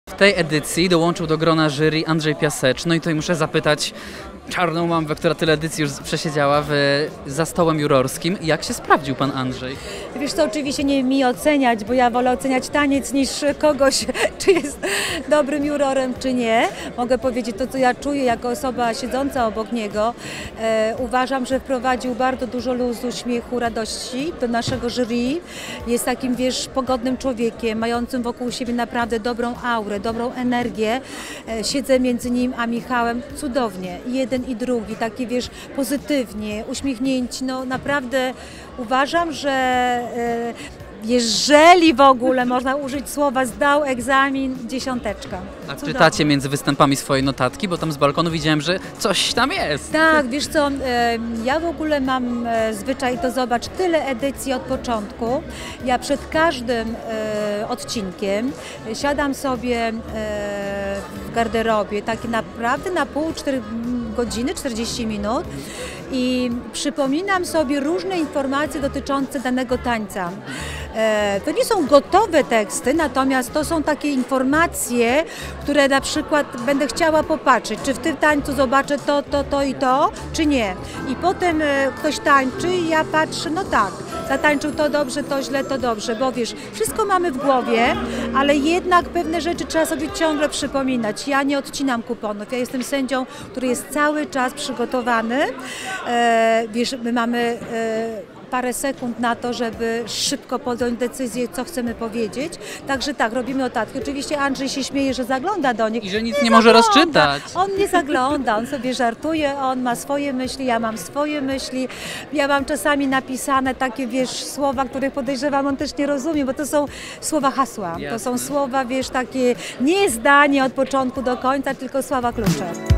W tej edycji dołączył do grona jury Andrzej Piasecz. No i tutaj muszę zapytać czarną mambę, która tyle edycji już przesiedziała za stołem jurorskim. Jak się sprawdził pan Andrzej? Wiesz co, oczywiście nie mi oceniać, bo ja wolę oceniać taniec niż kogoś, czy jest dobrym jurorem, czy nie. Mogę powiedzieć to, co ja czuję jako osoba siedząca obok niego. Uważam, że wprowadził bardzo dużo luzu, śmiechu, radości do naszego jury. Jest takim, wiesz, pogodnym człowiekiem, mającym wokół siebie naprawdę dobrą aurę, dobrą energię. Siedzę między nim a Michałem cudownie. Jeden i drugi, takie, wiesz, pozytywnie, uśmiechnięci. No naprawdę uważam, że jeżeli w ogóle można użyć słowa zdał egzamin, 10. A czytacie między występami swoje notatki, bo tam z balkonu widziałem, że coś tam jest. Tak, wiesz co, ja w ogóle mam zwyczaj, to zobacz, tyle edycji od początku. Ja przed każdym odcinkiem siadam sobie w garderobie, takie naprawdę na pół, 4 godziny, 40 minut i przypominam sobie różne informacje dotyczące danego tańca. To nie są gotowe teksty, natomiast to są takie informacje, które na przykład będę chciała popatrzeć, czy w tym tańcu zobaczę to i to, czy nie. I potem ktoś tańczy i ja patrzę, no tak, zatańczył to dobrze, to źle, to dobrze, bo wiesz, wszystko mamy w głowie, ale jednak pewne rzeczy trzeba sobie ciągle przypominać. Ja nie odcinam kuponów, ja jestem sędzią, który jest cały czas przygotowany. Wiesz, my mamy parę sekund na to, żeby szybko podjąć decyzję, co chcemy powiedzieć. Także tak, robimy notatki. Oczywiście Andrzej się śmieje, że zagląda do nich. I że nic nie może rozczytać. On nie zagląda, on sobie żartuje, on ma swoje myśli, ja mam swoje myśli. Ja mam czasami napisane takie, wiesz, słowa, których podejrzewam, on też nie rozumie, bo to są słowa hasła. Jasne. To są słowa, wiesz, takie nie zdanie od początku do końca, tylko słowa klucze.